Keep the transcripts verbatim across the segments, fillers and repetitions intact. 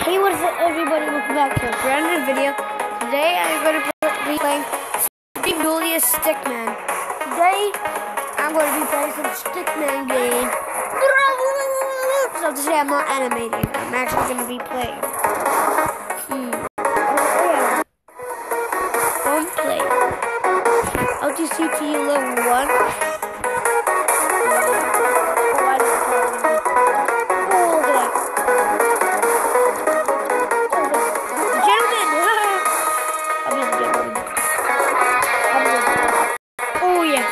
Hey, what is it, everybody? Welcome back to a brand new video. Today I'm going to be playing Supreme Duelist Stickman. Today I'm going to be playing some Stickman game. So today I'm not animating. I'm actually going to be playing. Hmm. Oh yeah. Don't play. L T C P U level one. Oh, I don't know. Oh, look at that. Oh yeah.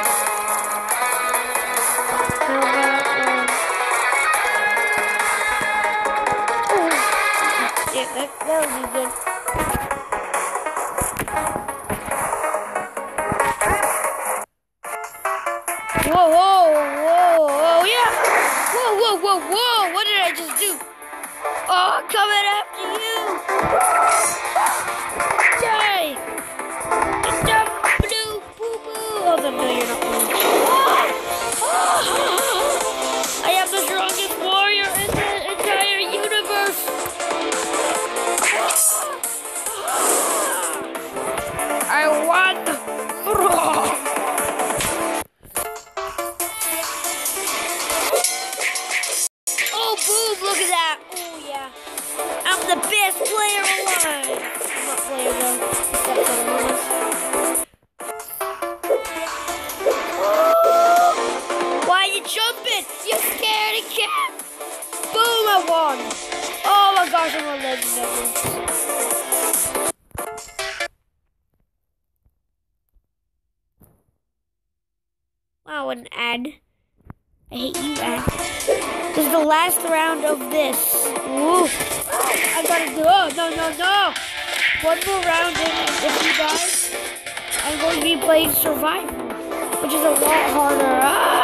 How about um oh yeah, that that would be good. Whoa, whoa, whoa, whoa, yeah. Whoa, whoa, whoa, whoa, what did I just do? Oh, coming after you. Die. Oh, no, you're not moving. I am the strongest warrior in the entire universe. I won. Oh, boom, look at that. Oh, yeah. I'm the best player alive. I'm not player, though. Except for the bonus. Jumping! You scaredy cat! Boom! I won! Oh my gosh, I'm a legendary. Wow, an ad. I hate you, ad. This is the last round of this. Woo! I gotta do. Oh, no, no, no! One more round, and if you die, I'm going to be playing Survival, which is a lot harder. Ah!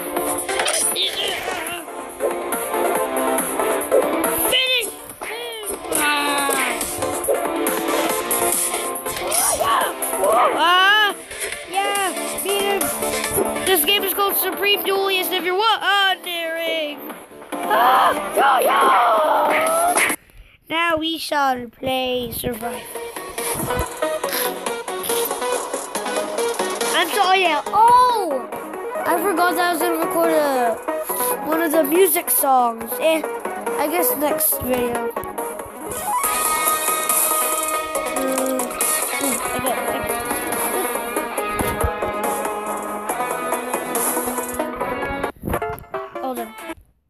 Ah, yeah, beat him. This game is called Supreme Duelist if you're wondering. Ah, yo, yo. Now we shall play Survival. I'm sorry, yeah. Oh, I forgot that I was gonna record a, one of the music songs. Eh, I guess next video. Mm, I got it. Hold on.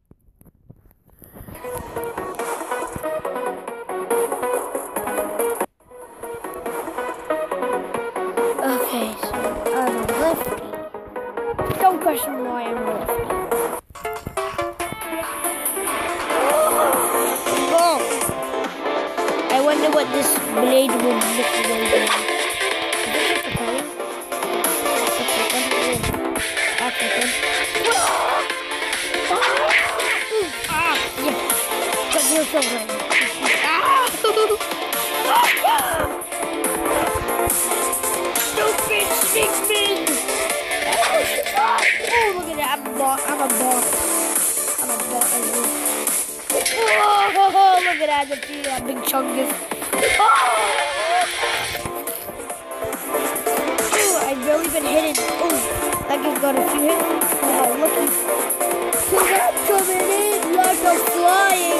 Okay, so I'm a lefty. Don't question why I'm a lefty. Oh! I wonder what this blade will look like. Is this just a color? African. Ah, yeah. But you're so right. Ah! Stupid Stickman! Oh, look at that. I'm a boss. I'm a boss. I'm a boss. Oh, look at that. The see that big chungus. Oh! Ooh, I've barely been hitting. Oh, that kid got a few hits. Oh, lucky. Cause I'm coming in like I'm flying.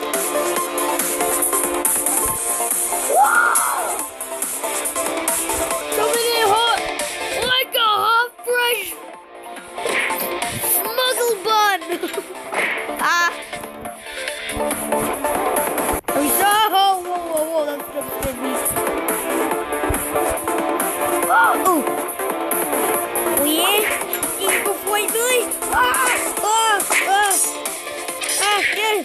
Wow! Coming in hot like a hot fresh smuggle bun. Ah! We saw. Oh, whoa, whoa, whoa! That's just good me. Oh! Oh yeah! Eat before you do it. Ah! Ah! Ah! Ah! Yeah!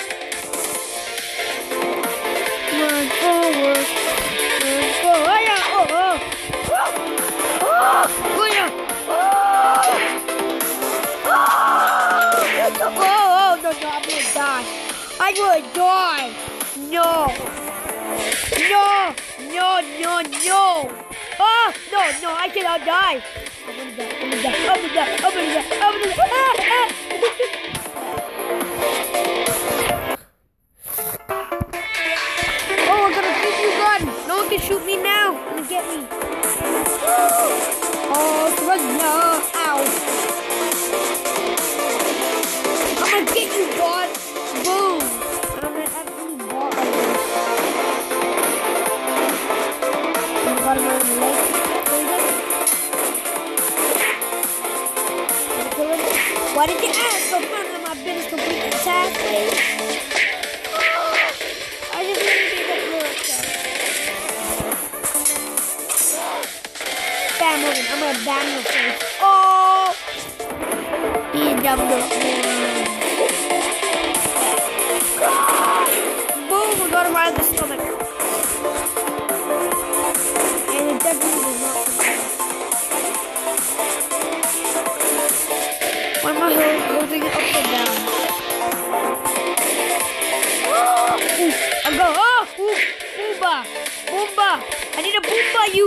Run forward. Run forward. Oh yeah! Oh! Oh! Oh! Oh yeah! Oh! Oh! Oh! No! No! I'm gonna die. I'm gonna die. No! No! No! No! No! Oh! No! No! I cannot die. I'm gonna die. I'm gonna die. I'm gonna die. I'm gonna die. I'm gonna die. Ah, ah. right now. Ow. I'm gonna get you, bot. Boom. And I'm gonna absolutely bot like this. I'm gonna go to my leg. Why did you ask for fun of my business complete task, please? I just want to be that little stuff. Bam, Morgan. I'm gonna bam your face. Oh! You dumb little man. Boom! We got him right in the stomach. And it definitely does not survive. Why am I holding it upside down? Ooh, I go, oh, ooh, boomba, boomba. I need a boomba you.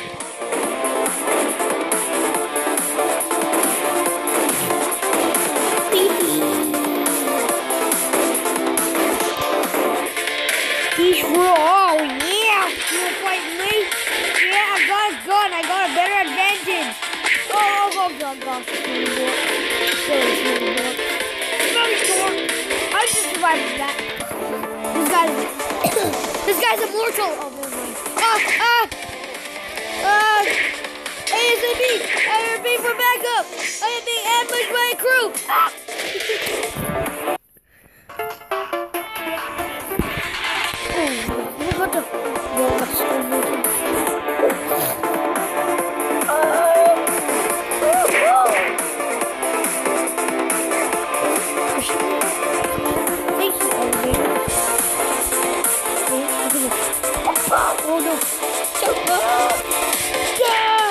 He's raw, oh yeah. You wanna fight me? Yeah, I got a gun. I got a better advantage. Oh, oh, oh, God, God. I just survived that. This guy's this guy's immortal. Oh my god. Ah ah ah A S A B! I repeat for backup! I am being ambushed by a crew! Ah! Oh, what the what's Oh no! Jump up! Yeah!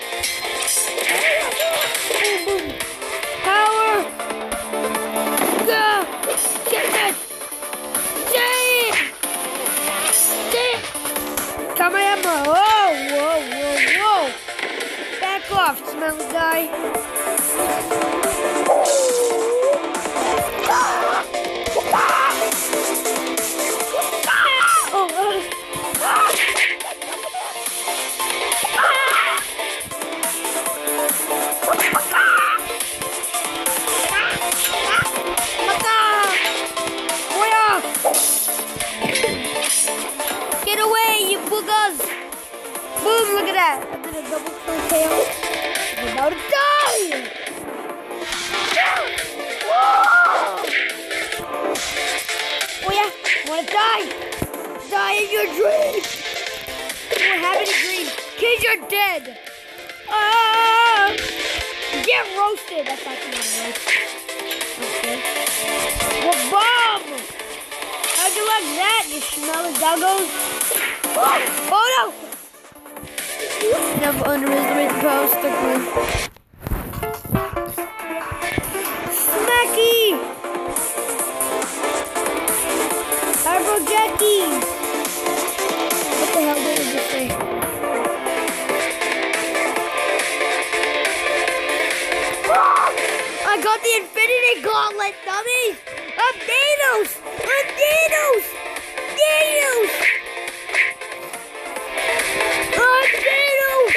Boom, boom! Power! Yeah! Get that! Damn! Damn! Kamehameha! Whoa! Whoa! Whoa! Whoa! Back off, smelly guy! Oh! Uh. Get away, you boogers! Boom, look at that! I did a double tail. I'm about to die! Oh yeah, wanna die? Die in your dream! You don't have any dreams. Kids are dead! Ah! Get roasted! That's actually not a roast. Okay. What bomb? How'd you like that, you smelly doggos? Oh, oh no! Never underestimate the power of Stickman. Smacky! Turbo Jackie! What the hell did I just say? I got the Infinity Gauntlet, dummies! I'm Thanos! I'm Thanos! Thanos! I'm Thanos!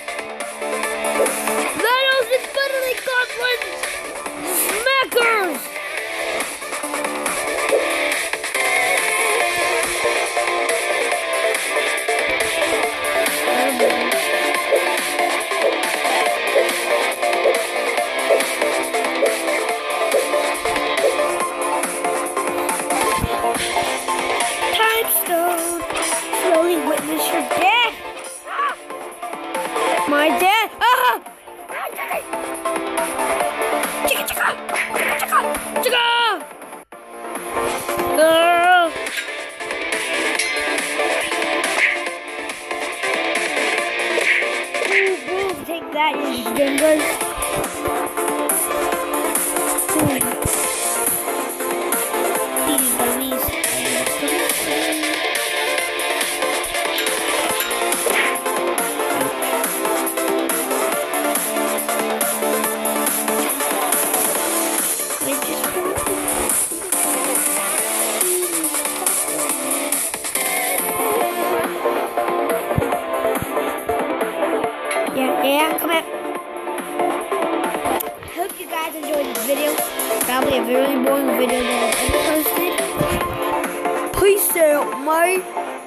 Thanos Infinity Gauntlet! Smackers! guys enjoyed this video. Probably a very boring video that I've ever posted. Peace out, mate.